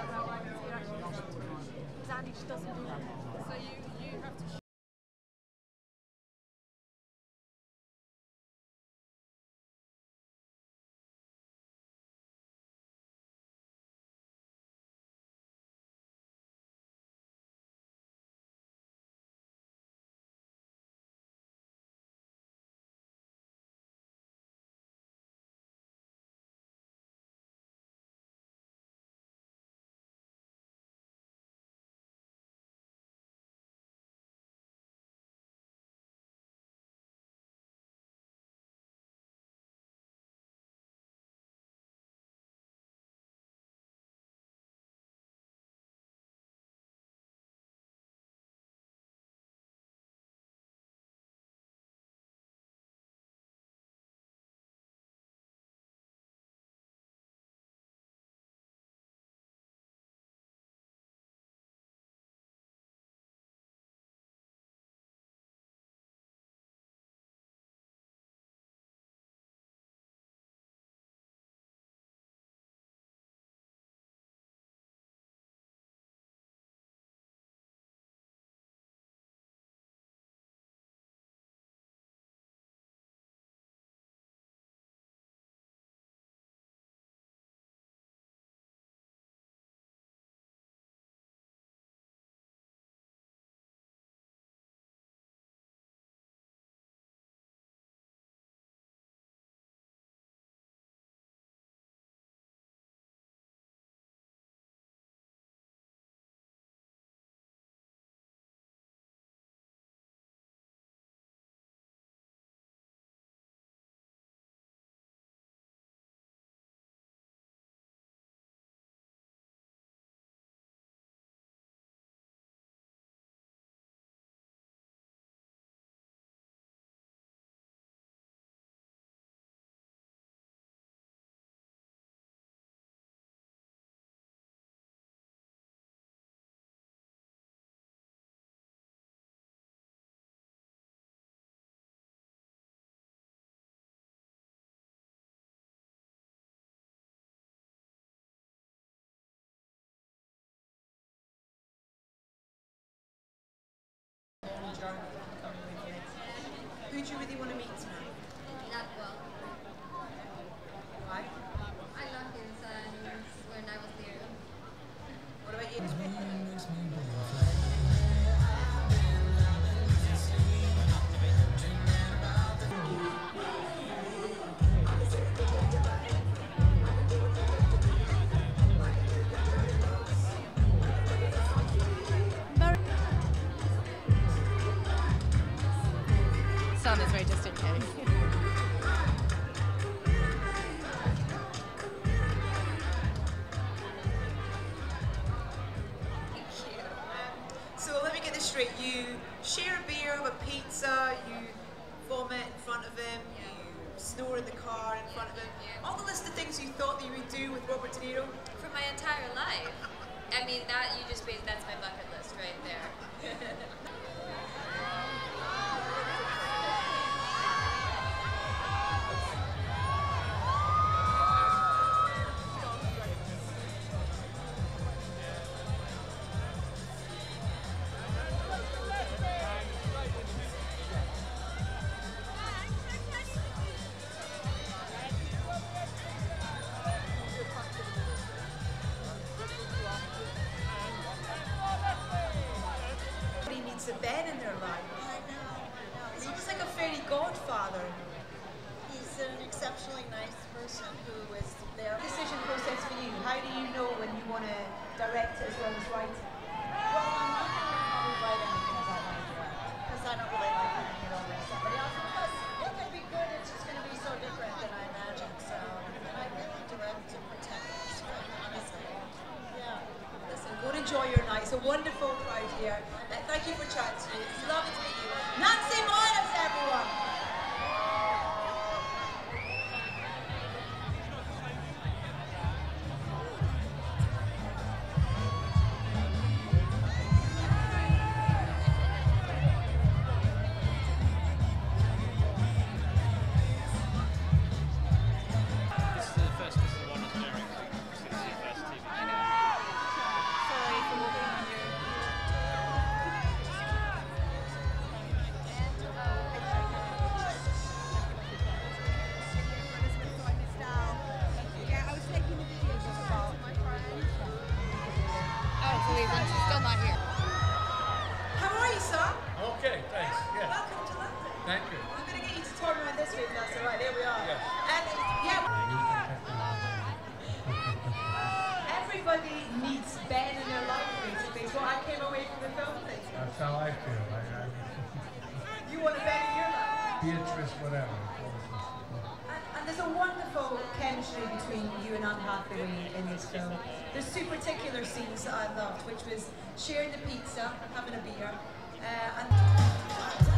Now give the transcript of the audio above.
Andy just doesn't do that. So you have to. Who do you really want to meet tonight? Nightcrawler. Why? I love his when I was there. What about you? Sun is very just in case. So let me get this straight. You share a beer, have a pizza, you vomit in front of him, you snore in the car in front of him. All the list of things you thought that you would do with Robert De Niro. For my entire life. I mean, that you just based, that's my bucket list right there. A Ben in their life. I know. He was like a fairy godfather. He's an exceptionally nice person who is there. Decision process for you. How do you know when you want to direct it as well as write it? Well, I'm not going to probably write anything as I want to direct because I don't really like putting it over to somebody else. Because it could be good, it's just going to be so different than I imagined. So, and I really direct to protect the script, honestly. Yeah. Listen, go and enjoy your night. It's a wonderful crowd here. Thank you for chatting to you. It's lovely to meet you. Nancy Miles, everyone! This is the one that's airing. This is the first TV. days and she's still not here. How are you, sir? Okay, thanks. Yeah. Welcome to London. Thank you. I'm going to get you to talk around this way, if that's all right. There we are. Yes. And yeah. Everybody needs Ben in their life, basically. So I came away from the film thing. That's how I feel. You want a Ben in your life? Beatrice, whatever. And there's a wonderful chemistry between you and Anne Hathaway in this film. There's two particular scenes that I loved, which was sharing the pizza, having a beer, and